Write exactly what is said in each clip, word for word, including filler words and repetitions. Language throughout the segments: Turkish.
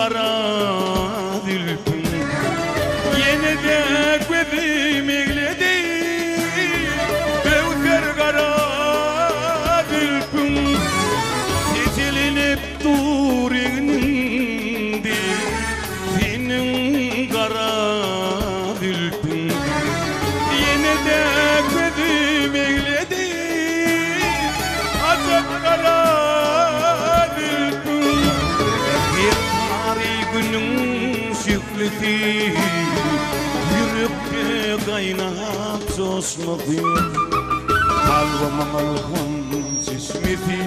kara dilpim yine de gözüm eğledi Kevser kara dilpim seçilinip dur indi senin kara dilpim yine de gözüm eğledi acep kara dilpim bir tarih günün şükleti yürekte kaynap sosmadı kalbama malham çeşmeti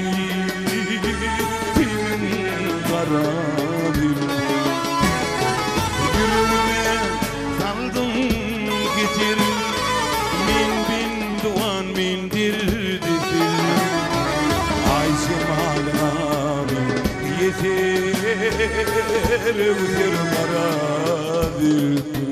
senin kara dilpim yüreğime saldım getir min bin duan mindir dil ay cemalına yeter öter kara dilpim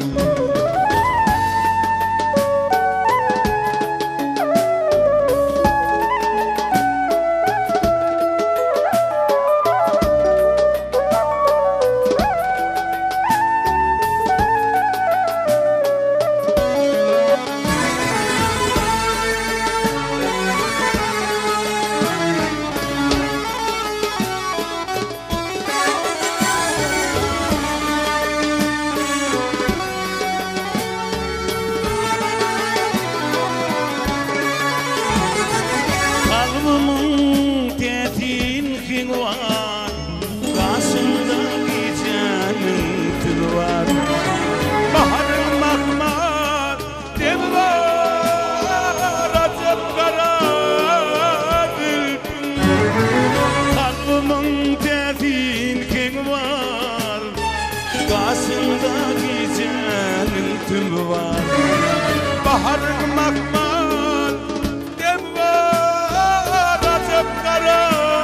var karşımdaki canım tül var baharın mahmar dem var acep kara dilpim kalbimin tezin keng var karşımdaki canım tül var baharın mahmar dem var acep kara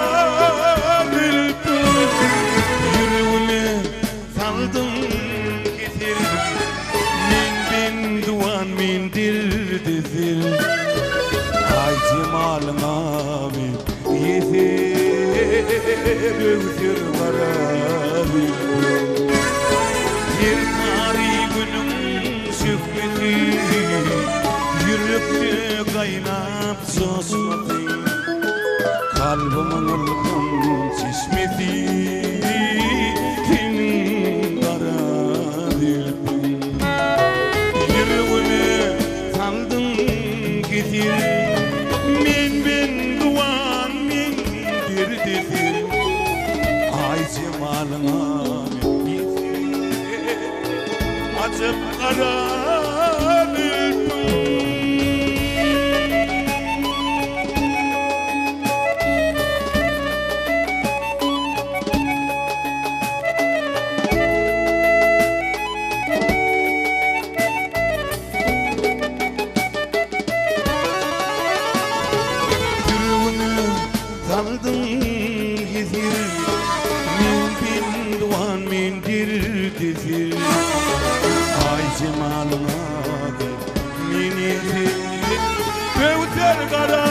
ay cemalına yeter öter kara dilpim bir tarih günün şükreti yürekte kaynap sosmadı kalbimin ılgın çeşmeti senin kara dilpim yüreğime saldım getir min bin duan mindir dil ay cemalına yeter acep kara dilpim saldım getir min bin duan mindir dil ay cemalına min yeter öter kara